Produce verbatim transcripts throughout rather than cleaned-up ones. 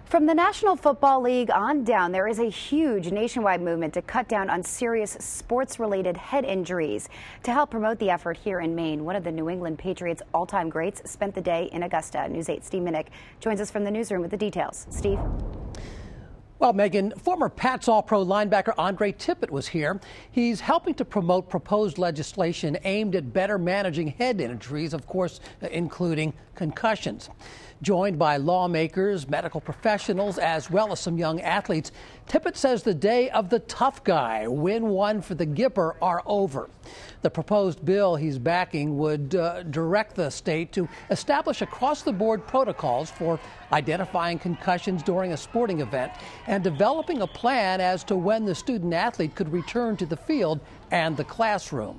From the National Football League on down, there is a huge nationwide movement to cut down on serious sports-related head injuries. To help promote the effort here in Maine, one of the New England Patriots' all-time greats spent the day in Augusta. News eight's Steve Minich joins us from the newsroom with the details. Steve? Well, Megan, former Pats All-Pro linebacker Andre Tippett was here. He's helping to promote proposed legislation aimed at better managing head injuries, of course, including concussions. Joined by lawmakers, medical professionals, as well as some young athletes, Tippett says the day of the tough guy, win one for the Gipper, are over. The proposed bill he's backing would uh, direct the state to establish across-the-board protocols for identifying concussions during a sporting event and developing a plan as to when the student-athlete could return to the field and the classroom.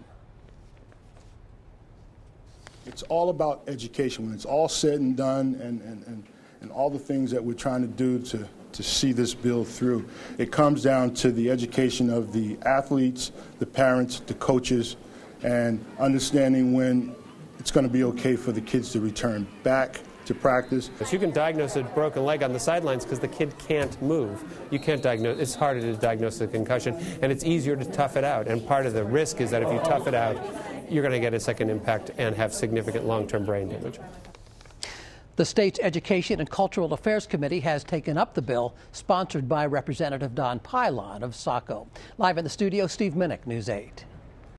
It's all about education. When it's all said and done and, and, and, and all the things that we're trying to do to, to see this bill through, it comes down to the education of the athletes, the parents, the coaches, and understanding when it's going to be okay for the kids to return back to practice. You can diagnose a broken leg on the sidelines because the kid can't move. You can't diagnose, it's harder to diagnose a concussion, and it's easier to tough it out. And part of the risk is that if you tough it out, you're going to get a second impact and have significant long-term brain damage. The state's Education and Cultural Affairs Committee has taken up the bill, sponsored by Representative Don Pylon of Saco. Live in the studio, Steve Minich, News eight.